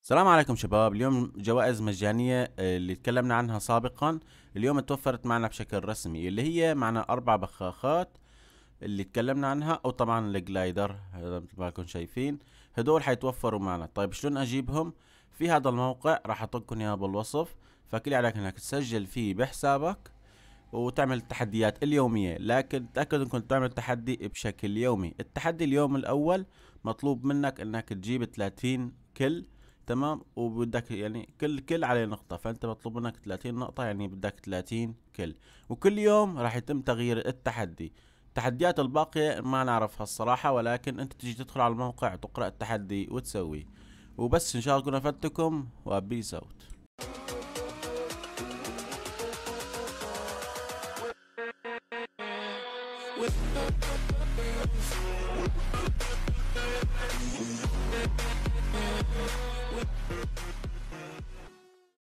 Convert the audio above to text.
السلام عليكم شباب. اليوم جوائز مجانية اللي تكلمنا عنها سابقا اليوم توفرت معنا بشكل رسمي، اللي هي معنا 4 بخاخات اللي تكلمنا عنها، او طبعا الجلايدر هذا مثل ما كنتم شايفين. هدول حيتوفروا معنا. طيب شلون اجيبهم؟ في هذا الموقع راح احطلكم اياه بالوصف، فكل عليك انك تسجل فيه بحسابك وتعمل التحديات اليومية، لكن تأكد انكم تعمل تحدي بشكل يومي. التحدي اليوم الاول مطلوب منك انك تجيب 30 كل، تمام، وبدك يعني كل عليه نقطة، فانت مطلوب منك 30 نقطة، يعني بدك 30 كل. وكل يوم راح يتم تغيير التحدي. التحديات الباقية ما نعرفها الصراحة، ولكن انت تجي تدخل على الموقع تقرأ التحدي وتسويه. وبس، ان شاء الله اكون افدتكم، وبيس اوت.